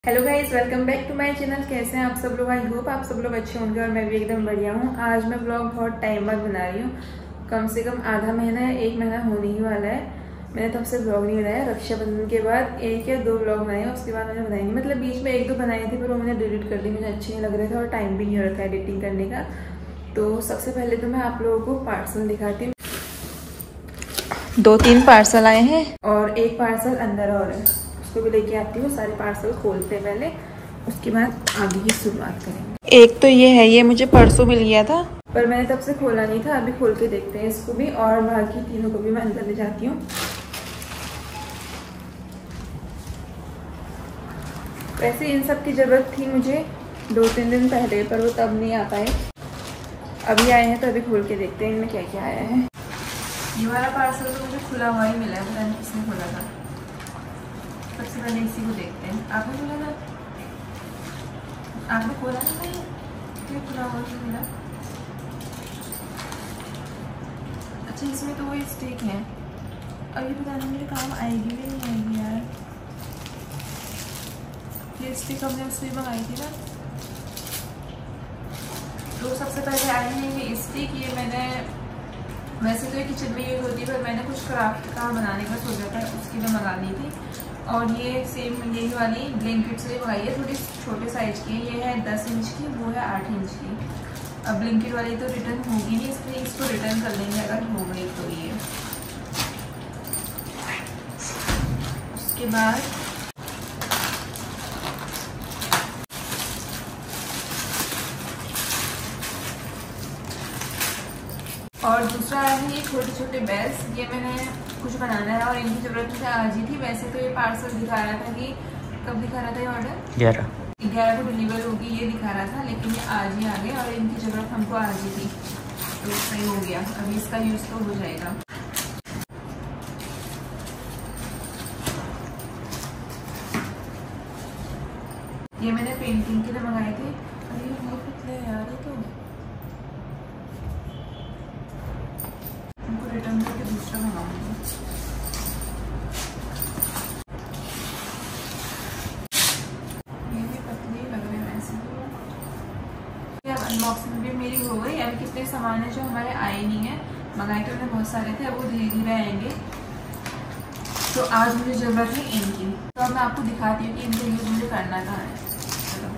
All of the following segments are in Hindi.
Hello guys, welcome back to my channel. कैसे हैं आप सब लोग? आई होप आप सब लोग अच्छे होंगे और मैं भी एकदम बढ़िया हूँ। आज मैं ब्लॉग बहुत टाइम बाद बना रही हूँ, कम से कम आधा महीना या एक महीना होने ही वाला है। मैंने तब से ब्लॉग नहीं बनाया। रक्षाबंधन के बाद एक या दो ब्लॉग बनाए, उसके बाद मैंने बनाई नहीं। मतलब बीच में एक दो बनाए थे पर वो मैंने डिलीट कर दी, मुझे अच्छे नहीं लग रहे थे और टाइम भी नहीं हो रहा था एडिटिंग करने का। तो सबसे पहले तो मैं आप लोगों को पार्सल दिखाती हूँ। 2-3 पार्सल आए हैं और एक पार्सल अंदर और है, उसको भी लेके आती हूँ। सारे पार्सल खोलते हैं पहले, उसके बाद आगे की शुरुआत करेंगे। एक तो ये है, ये मुझे परसों मिल गया था पर मैंने तब से खोला नहीं था। अभी खोल के देखते हैं इसको भी, और बाकी तीनों को भी मैं अंदर ले जाती हूँ। वैसे इन सब की जरूरत थी मुझे 2-3 दिन पहले, पर वो तब नहीं आ पाए। अभी आए हैं तो अभी खोल के देखते हैं इनमें क्या क्या आया है। ये वाला पार्सल तो मुझे खुला हुआ ही मिला है, पता नहीं किसने खोला था। सबसे पहले इसी को देखते हैं। आपने खोला था? आपने खोला था? नहीं, ये खुला हुआ क्यों मिला? अच्छा, इसमें तो वो स्टिक है। अब ये पता नहीं मेरे काम आएगी भी नहीं आएगी यार। ये स्टिक हमने उससे मंगाई थी ना। तो सबसे पहले आए हैं ये स्टिक। ये मैंने वैसे तो ये किचन में यूज होती है, पर मैंने कुछ क्राफ्ट का बनाने का सोचा था, उसके लिए मंगा ली थी। और ये सेम यही वाली ब्लिंकिट से मंगाई है, थोड़ी छोटे साइज की है। ये है 10 इंच की, वो है 8 इंच की। अब ब्लिंकिट वाली तो रिटर्न होगी नहीं, इसलिए इसको रिटर्न कर लेंगे अगर हो गई तो। ये उसके बाद और दूसरा है ये छोटे छोटे बेल्स। ये मैंने कुछ बनाना है और इनकी जरूरत मुझे आज ही थी। वैसे तो ये पार्सल दिखा रहा था कि कब दिखा रहा था ये ऑर्डर 11 को डिलीवर होगी, ये दिखा रहा था, लेकिन ये आज ही आ गए और इनकी जरूरत हमको आज ही थी, तो सही हो गया। अभी इसका यूज तो हो जाएगा। ये मैंने पेंटिंग के लिए मंगाए थे। अरे ये बहुत पतले हैं यार, ये तो इनको रिटर्न करके दूसरा मंगाऊंगी। अनबॉक्सिंग भी मेरी हो गई। अभी कितने सामान है जो हमारे आए नहीं है, मंगाए तो बहुत सारे थे, अब वो धीरे धीरे आएंगे। तो आज मुझे जरूरत है इनकी, तो अब मैं आपको दिखाती हूँ कि इनका यूज मुझे करना कहाँ है। चलो,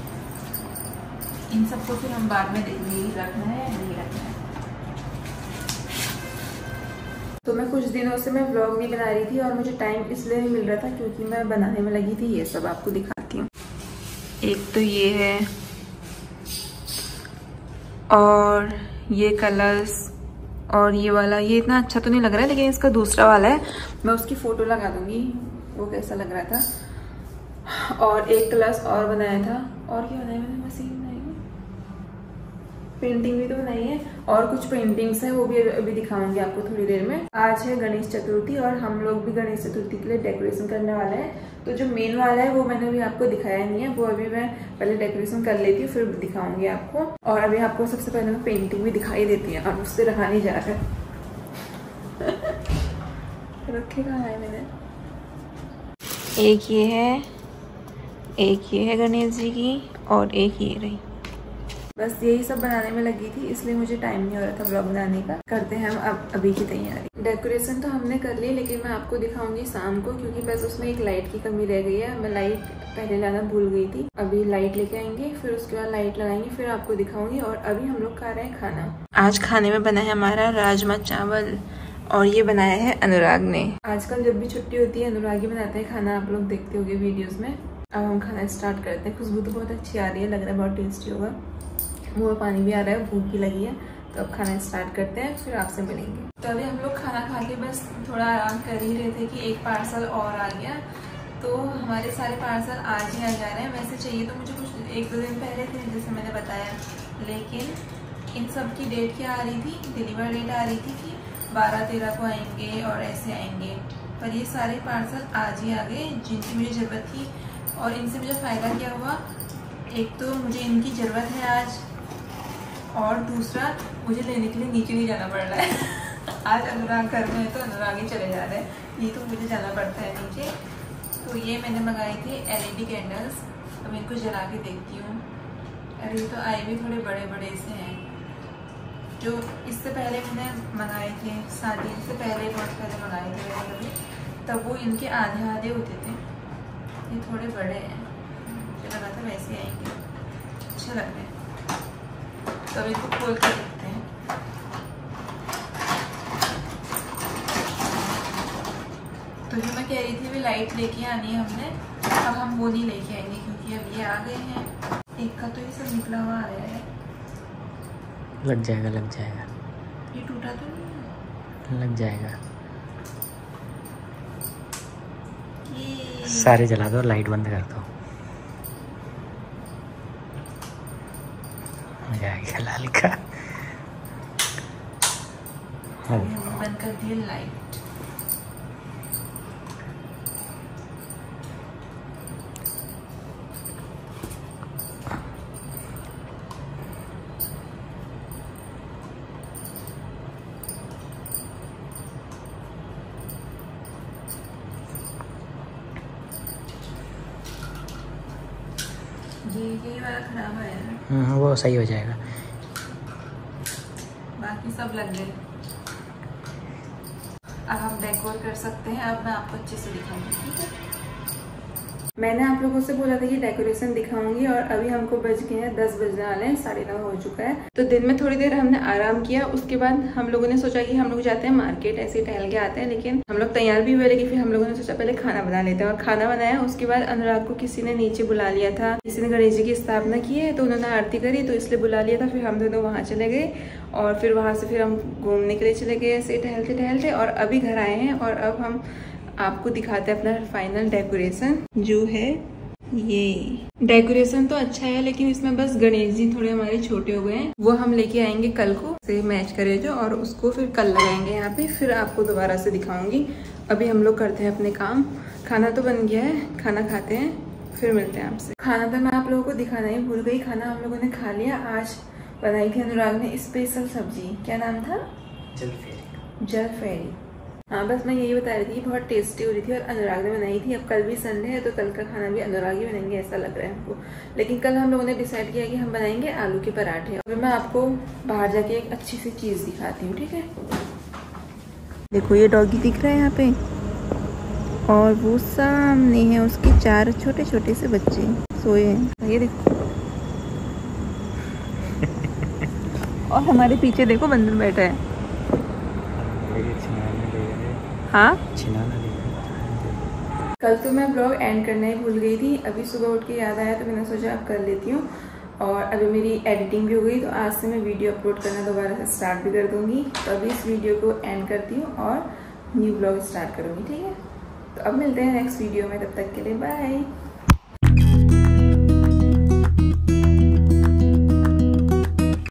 इन सबको फिर हम बाद में देखेंगे रखना है या नहीं रखना है। तो मैं कुछ दिनों से मैं व्लॉग नहीं बना रही थी और मुझे टाइम इसलिए नहीं मिल रहा था क्योंकि मैं बनाने में लगी थी। ये सब आपको दिखाती हूँ। एक तो ये है, और ये कलर्स, और ये वाला, ये इतना अच्छा तो नहीं लग रहा है, लेकिन इसका दूसरा वाला है, मैं उसकी फोटो लगा दूंगी वो कैसा लग रहा था। और एक कलर्स और बनाया था। और क्या बनाया मैंने? मशीन बनाई है, पेंटिंग भी तो बनाई है, और कुछ पेंटिंग्स हैं, वो भी अभी दिखाऊंगी आपको थोड़ी देर में। आज है गणेश चतुर्थी और हम लोग भी गणेश चतुर्थी के लिए डेकोरेशन करने वाले हैं। तो जो मेन वाला है वो मैंने अभी आपको दिखाया नहीं है, वो अभी मैं पहले डेकोरेशन कर लेती हूँ फिर दिखाऊंगी आपको। और अभी आपको सबसे पहले मैं पेंटिंग भी दिखाई देती है और उससे रहा नहीं जा रहा है। रखे कहाँ है मैंने? एक ये है, एक ये है गणेश जी की, और एक ये रही। बस यही सब बनाने में लगी थी, इसलिए मुझे टाइम नहीं हो रहा था ब्लॉग बनाने का। करते हैं हम अब अभी की तैयारी। डेकोरेशन तो हमने कर ली, लेकिन मैं आपको दिखाऊंगी शाम को, क्योंकि बस उसमें एक लाइट की कमी रह गई है। मैं लाइट पहले लाना भूल गई थी। अभी लाइट लेके आएंगे, फिर उसके बाद लाइट लगाएंगे, फिर आपको दिखाऊंगी। और अभी हम लोग खा रहे हैं खाना। आज खाने में बना है हमारा राजमा चावल, और ये बनाया है अनुराग ने। आजकल जब भी छुट्टी होती है अनुराग ही बनाते हैं खाना, आप लोग देखते होंगे वीडियोज में। अब हम खाना स्टार्ट करते हैं। खुशबू तो बहुत अच्छी आ रही है, लग रहा है बहुत टेस्टी होगा। मुँह में पानी भी आ रहा है, भूख भी लगी है। तो अब खाना स्टार्ट करते हैं, फिर आपसे मिलेंगे। तो अभी हम लोग खाना खा के बस थोड़ा आराम कर ही रहे थे कि एक पार्सल और आ गया। तो हमारे सारे पार्सल आज ही आ जा रहे हैं। वैसे चाहिए तो मुझे कुछ 1-2 दिन पहले थे, जैसे मैंने बताया, लेकिन इन सब की डेट क्या आ रही थी, डिलीवर डेट आ रही थी कि 12-13 को आएंगे और ऐसे आएंगे। पर ये सारे पार्सल आज ही आ गए जिनकी मुझे ज़रूरत थी। और इनसे मुझे फ़ायदा क्या हुआ, एक तो मुझे इनकी ज़रूरत है आज, और दूसरा मुझे लेने के लिए नीचे नहीं जाना पड़ रहा है। आज अनुराग घर में है तो अनुराग ही चले जा रहे हैं, ये तो मुझे जाना पड़ता है नीचे। तो ये मैंने मंगाई थी LED कैंडल्स। अब इनको जला के देखती हूँ। अरे ये तो आए भी थोड़े बड़े बड़े से हैं। जो इससे पहले मैंने मंगाए थे, शादी से पहले बहुत पहले मंगाए थे कभी, तब वो इनके आधे आधे होते थे। ये थोड़े बड़े हैं, मुझे लगा था वैसे आएंगे, अच्छे लग रहे हैं। तो अभी इसको खोल कर देखते हैं। तो जो मैं कह रही थी भी लाइट लेके आनी है हमने, अब हम वो नहीं लेके आएंगे क्योंकि अब ये आ गए हैं। एक का तो ये सब निकला हुआ आया है। लग जाएगा लग जाएगा। ये टूटा तो नहीं है? लग जाएगा। ये सारे जला दो, लाइट बंद कर दो, हो जाएगा लाल का। बंद कर दिए लाइट। ये वाला खराब आया है। वो सही हो जाएगा। बाकी सब लग गए। अब हम डेकोर कर सकते हैं। अब मैं आपको अच्छे से दिखाऊंगी, ठीक है। मैंने आप लोगों से बोला था कि डेकोरेशन दिखाऊंगी और अभी हमको बज गए हैं 10 बजने वाले हैं, 9:30 हो चुका है। तो दिन में थोड़ी देर हमने आराम किया, उसके बाद हम लोगों ने सोचा कि हम लोग जाते हैं मार्केट, ऐसे ही टहल के आते हैं। लेकिन हम लोग तैयार भी हुए, लेकिन फिर हम लोगों ने सोचा पहले खाना बना लेते हैं। और खाना बनाया, उसके बाद अनुराग को किसी ने नीचे बुला लिया था, किसी ने गणेश जी की स्थापना की है तो उन्होंने आरती करी, तो इसलिए बुला लिया था। फिर हम दोनों वहाँ चले गए और फिर वहाँ से फिर हम घूमने के लिए चले गए ऐसे टहलते टहलते, और अभी घर आए हैं। और अब हम आपको दिखाते हैं अपना फाइनल डेकोरेशन जो है। ये डेकोरेशन तो अच्छा है, लेकिन इसमें बस गणेश जी थोड़े हमारे छोटे हो गए हैं, वो हम लेके आएंगे कल को से मैच करे जो, और उसको फिर कल लगाएंगे यहाँ पे, फिर आपको दोबारा से दिखाऊंगी। अभी हम लोग करते हैं अपने काम। खाना तो बन गया है, खाना खाते हैं, फिर मिलते हैं आपसे। खाना तो मैं आप लोगों को दिखाना ही भूल गई। खाना हम लोगों ने खा लिया। आज बनाई थी अनुराग ने स्पेशल सब्जी, क्या नाम था? जलफेरी। हाँ, बस मैं यही बता रही थी, बहुत टेस्टी हो रही थी और अनुराग ने बनाई थी। अब कल भी संडे है तो कल का खाना भी अनुराग ही बनाएंगे ऐसा लग रहा है हमको। लेकिन कल हम लोगों ने डिसाइड किया कि हम बनाएंगे आलू के पराठे। और मैं आपको बाहर जाके एक अच्छी सी चीज दिखाती हूँ, ठीक है। देखो ये डॉगी दिख रहा है यहाँ पे, और वो सामने है उसके 4 छोटे छोटे से बच्चे सोए हैं, ये देखो। और हमारे पीछे देखो बंदर बैठा है। हाँ, कल तो मैं ब्लॉग एंड करना ही भूल गई थी। अभी सुबह उठ के याद आया तो मैंने सोचा अब कर लेती हूँ। और अभी मेरी एडिटिंग भी हो गई, तो आज से मैं वीडियो अपलोड करना दोबारा से स्टार्ट भी कर दूंगी। तो अभी इस वीडियो को एंड करती हूँ और न्यू ब्लॉग स्टार्ट करूँगी, ठीक है। तो अब मिलते हैं नेक्स्ट वीडियो में, तब तक के लिए बाय।